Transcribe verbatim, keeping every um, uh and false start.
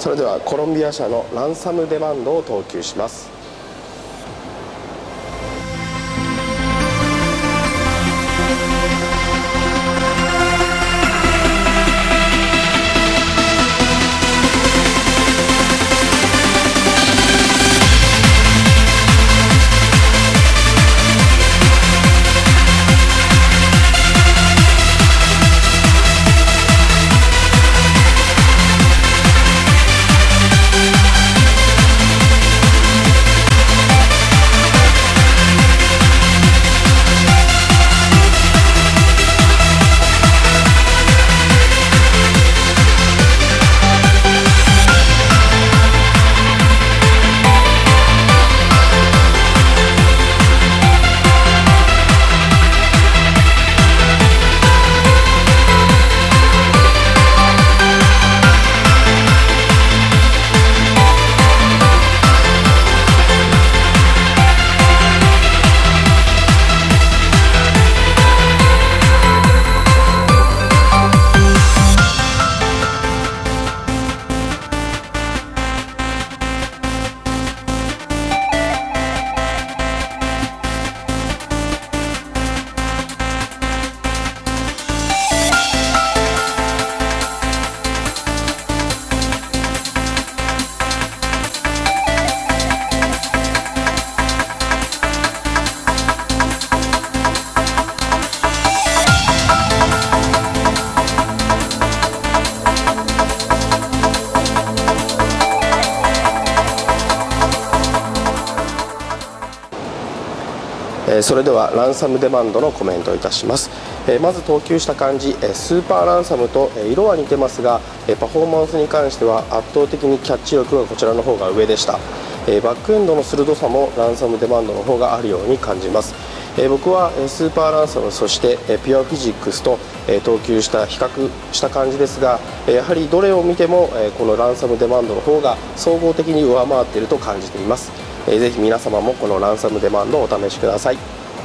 それではコロンビア社のランサムデマンドを投球します。それではランサムデマンドのコメントをいたします。まず投球した感じ、スーパーランサムと色は似てますが、パフォーマンスに関しては圧倒的にキャッチ力がこちらの方が上でした。バックエンドの鋭さもランサムデマンドの方があるように感じます。僕はスーパーランサム、そしてピュアフィジックスと投球した比較した感じですが、やはりどれを見てもこのランサムデマンドの方が総合的に上回っていると感じています。ぜひ皆様もこのランサムデマンドをお試しください。